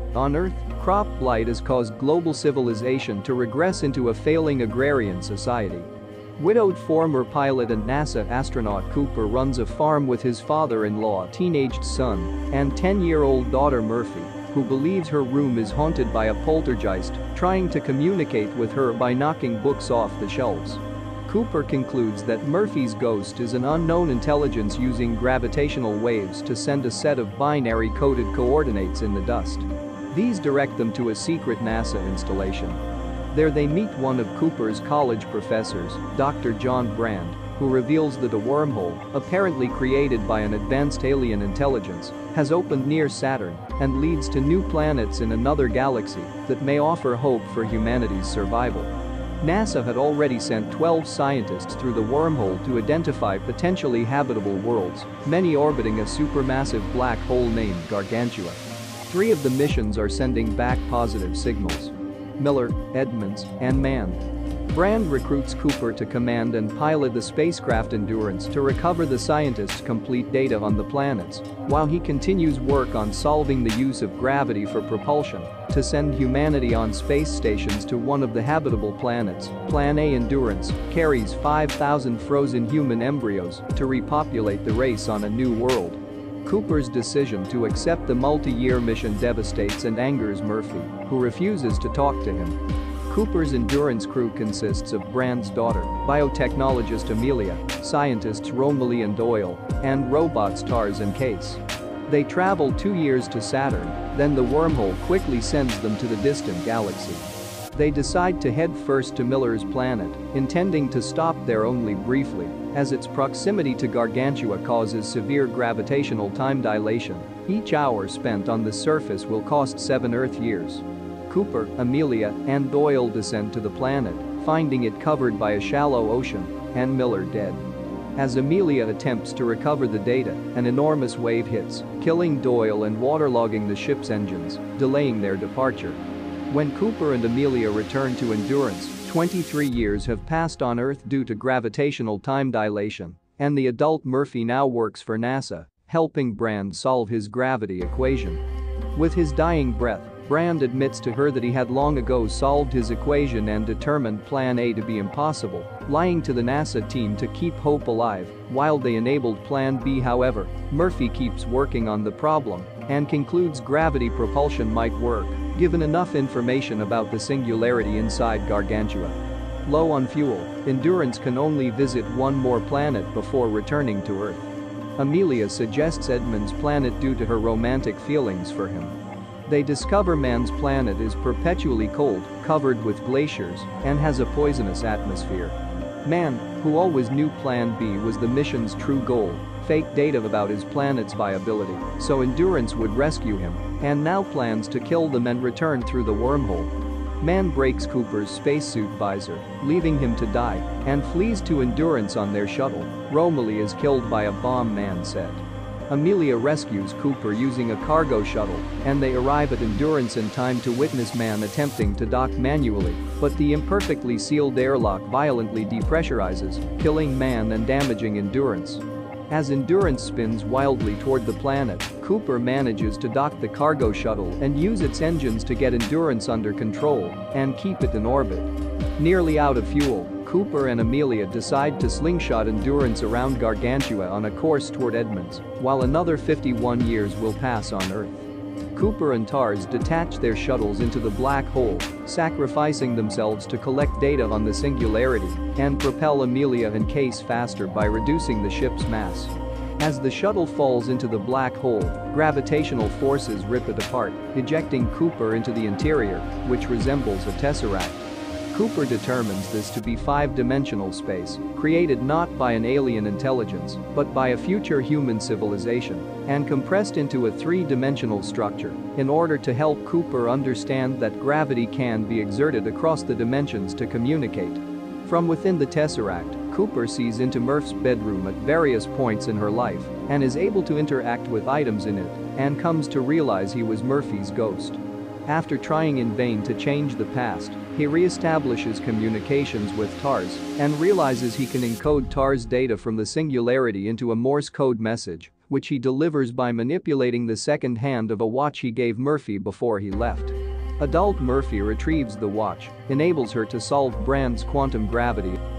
On Earth, crop blight has caused global civilization to regress into a failing agrarian society. Widowed former pilot and NASA astronaut Cooper runs a farm with his father-in-law, teenaged son, and 10-year-old daughter Murphy, who believes her room is haunted by a poltergeist trying to communicate with her by knocking books off the shelves. Cooper concludes that Murphy's ghost is an unknown intelligence using gravitational waves to send a set of binary-coded coordinates in the dust. These direct them to a secret NASA installation. There they meet one of Cooper's college professors, Dr. John Brand, who reveals that a wormhole, apparently created by an advanced alien intelligence, has opened near Saturn and leads to new planets in another galaxy that may offer hope for humanity's survival. NASA had already sent 12 scientists through the wormhole to identify potentially habitable worlds, many orbiting a supermassive black hole named Gargantua. 3 of the missions are sending back positive signals. Miller, Edmonds, and Mann. Brand recruits Cooper to command and pilot the spacecraft Endurance to recover the scientists' complete data on the planets, while he continues work on solving the use of gravity for propulsion to send humanity on space stations to one of the habitable planets. Plan A Endurance carries 5,000 frozen human embryos to repopulate the race on a new world. Cooper's decision to accept the multi-year mission devastates and angers Murphy, who refuses to talk to him. Cooper's Endurance crew consists of Brand's daughter, biotechnologist Amelia, scientists Romilly and Doyle, and robots Tars and Case. They travel 2 years to Saturn, then the wormhole quickly sends them to the distant galaxy. They decide to head first to Miller's planet, intending to stop there only briefly, as its proximity to Gargantua causes severe gravitational time dilation. Each hour spent on the surface will cost 7 Earth years. Cooper, Amelia, and Doyle descend to the planet, finding it covered by a shallow ocean, and Miller dead. As Amelia attempts to recover the data, an enormous wave hits, killing Doyle and waterlogging the ship's engines, delaying their departure. When Cooper and Amelia return to Endurance, 23 years have passed on Earth due to gravitational time dilation, and the adult Murphy now works for NASA, helping Brand solve his gravity equation. With his dying breath, Brand admits to her that he had long ago solved his equation and determined Plan A to be impossible, lying to the NASA team to keep hope alive. While they enabled Plan B, however, Murphy keeps working on the problem and concludes gravity propulsion might work, given enough information about the singularity inside Gargantua. Low on fuel, Endurance can only visit one more planet before returning to Earth. Amelia suggests Edmund's planet due to her romantic feelings for him. They discover Mann's planet is perpetually cold, covered with glaciers, and has a poisonous atmosphere. Mann, who always knew Plan B was the mission's true goal, faked data about his planet's viability so Endurance would rescue him, and now plans to kill them and return through the wormhole. Mann breaks Cooper's spacesuit visor, leaving him to die, and flees to Endurance on their shuttle. Romilly is killed by a bomb, Mann said. Amelia rescues Cooper using a cargo shuttle, and they arrive at Endurance in time to witness Mann attempting to dock manually, but the imperfectly sealed airlock violently depressurizes, killing Mann and damaging Endurance. As Endurance spins wildly toward the planet, Cooper manages to dock the cargo shuttle and use its engines to get Endurance under control and keep it in orbit. Nearly out of fuel, Cooper and Amelia decide to slingshot Endurance around Gargantua on a course toward Edmonds, while another 51 years will pass on Earth. Cooper and Tars detach their shuttles into the black hole, sacrificing themselves to collect data on the singularity and propel Amelia and Case faster by reducing the ship's mass. As the shuttle falls into the black hole, gravitational forces rip it apart, ejecting Cooper into the interior, which resembles a tesseract. Cooper determines this to be 5-dimensional space, created not by an alien intelligence, but by a future human civilization, and compressed into a 3-dimensional structure in order to help Cooper understand that gravity can be exerted across the dimensions to communicate. From within the tesseract, Cooper sees into Murph's bedroom at various points in her life and is able to interact with items in it and comes to realize he was Murphy's ghost. After trying in vain to change the past, he re-establishes communications with Tars and realizes he can encode Tars' data from the singularity into a Morse code message, which he delivers by manipulating the second hand of a watch he gave Murphy before he left. Adult Murphy retrieves the watch, enables her to solve Brand's quantum gravity